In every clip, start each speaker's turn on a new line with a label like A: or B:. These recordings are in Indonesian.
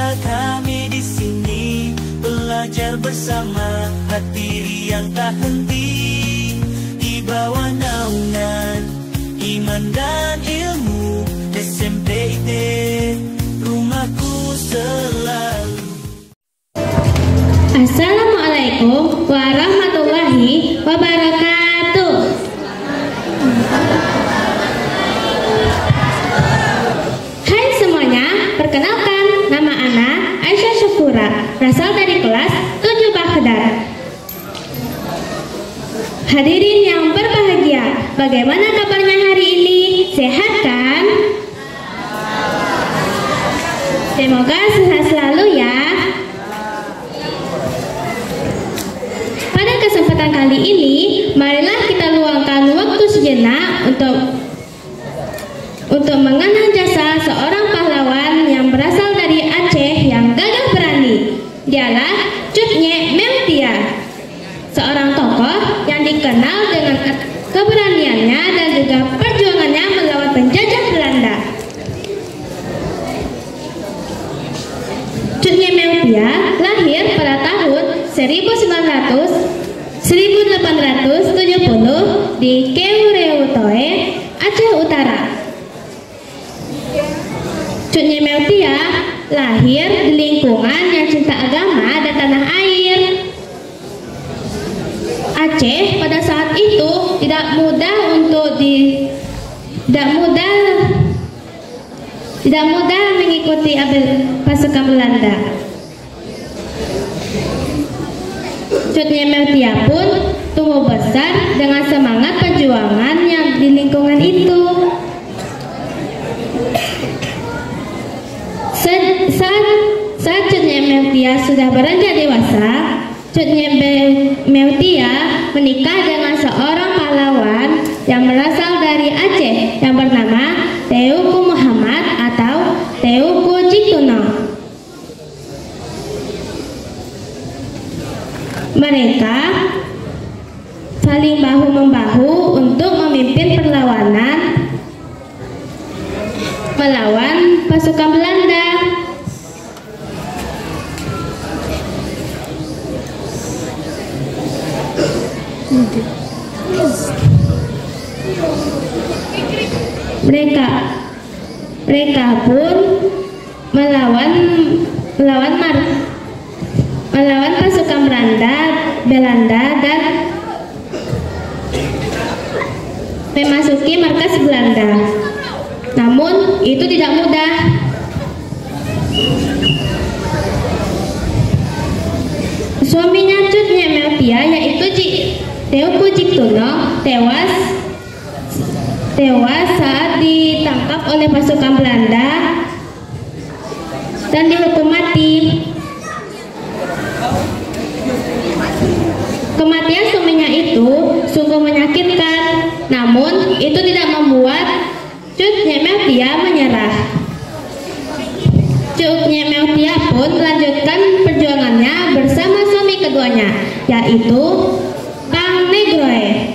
A: kami di sini belajar bersama, hati yang tak henti di bawah naungan iman dan ilmu. SMP rumahku selalu.
B: Assalamualaikum warahmatullahi wabarakatuh. Hai semuanya, perkenalkan nama Ana Aisyah Syukura, berasal dari kelas 7 Baghdad. Hadirin yang berbahagia, bagaimana kabarnya hari ini? Sehat kan? Semoga sehat selalu ya. Pada kesempatan kali ini, marilah kita luangkan waktu sejenak untuk mengenang jasa seorang pahlawan yang berasal dari Aceh yang gagah berani. Dialah Cut Nyak Meltia, seorang tokoh yang dikenal dengan keberaniannya dan juga perjuangannya melawan penjajah Belanda. Cut Nyak Meltia lahir pada tahun 1870 di Kewureutoe, Aceh Utara. Cut Nyak Meltia lahir di lingkungan yang cinta agama dan tanah air. Aceh pada saat itu tidak mudah mengikuti pasukan Belanda. Cut Nyak Meltia pun tumbuh besar dengan semangat perjuangan yang di lingkungan itu. Saat Cut Nyak Meltia sudah beranjak dewasa, Cut Nyak Meltia menikah dengan seorang pahlawan yang berasal dari Aceh yang bernama Teuku Muhammad atau Teuku Ciktuno. Mereka saling bahu-membahu untuk memimpin perlawanan melawan pasukan Belanda. Mereka pun melawan pasukan Belanda dan memasuki markas Belanda. Namun itu tidak mudah. Suaminya Cut Nyak Meltia, yaitu Teuku Ciktuno, tewas saat ditangkap oleh pasukan Belanda dan dihukum mati. Kematian suaminya itu sungguh menyakitkan, namun itu tidak membuat Cut Nyak Meltia menyerah. Cut Nyak Meltia pun melanjutkan perjuangannya bersama suami keduanya, yaitu Kang Negroe.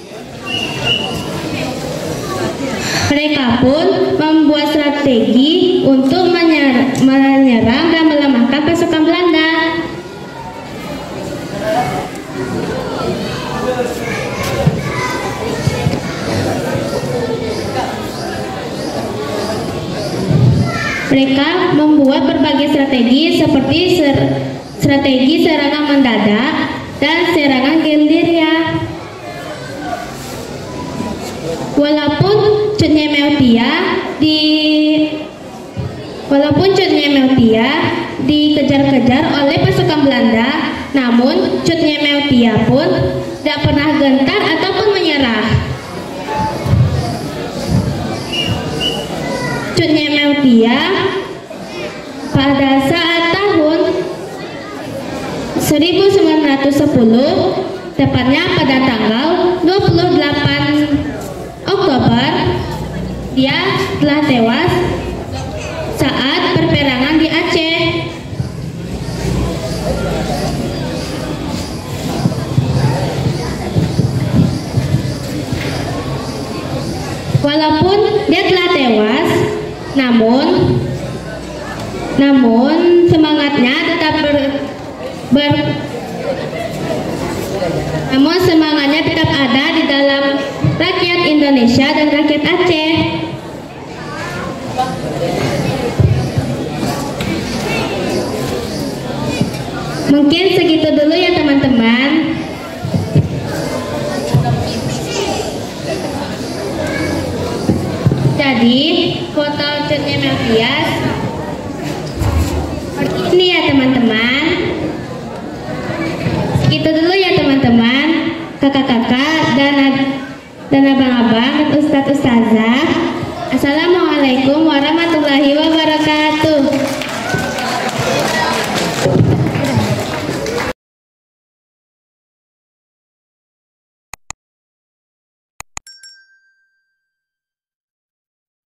B: Mereka pun membuat strategi untuk menyerang dan melemahkan pasukan Belanda. Mereka membuat berbagai strategi seperti strategi serangan mendadak dan serangan gerilya. Walaupun Cut Nyak Meltia dikejar-kejar oleh pasukan Belanda, namun Cut Nyak Meltia pun tidak pernah gentar ataupun menyerah. Cut Nyak Meltia pada saat tahun 1910, tepatnya pada tanggal 28 Oktober, dia telah tewas saat perperangan di Aceh. Walaupun dia telah tewas, namun namun semangatnya tetap ada di dalam rakyat Indonesia dan rakyat Aceh. Mungkin segitu dulu ya teman-teman. Jadi foto Cutnya Meltias ini ya teman-teman. Segitu dulu ya teman-teman, kakak-kakak dan abang-abang dan ustadz-ustazah. Assalamualaikum warahmatullahi wabarakatuh.